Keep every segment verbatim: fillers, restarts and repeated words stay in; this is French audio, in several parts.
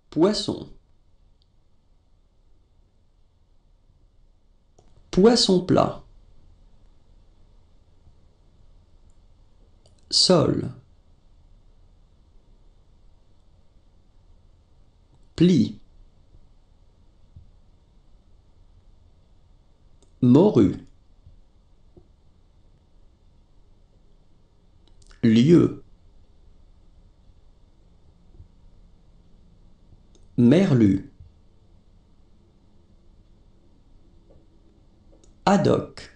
Poisson. Poisson plat. Sol. Pli. Morue. Lieu. Merlu. Haddock.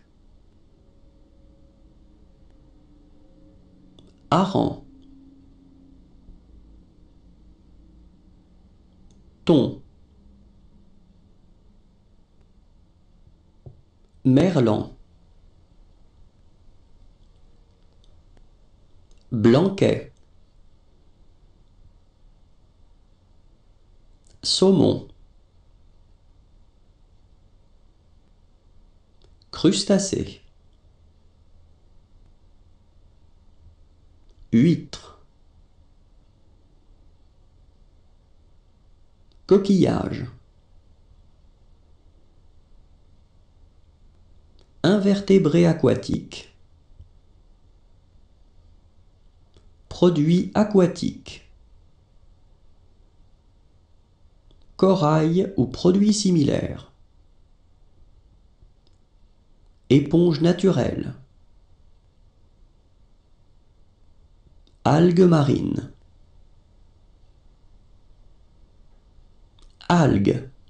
Hareng. Thon. Merlan. Blanquet. Saumon. Crustacé. Huître. Coquillage. Invertébrés aquatiques. Produits aquatiques. Corail ou produits similaires. Éponge naturelle. Algues marines. Algues.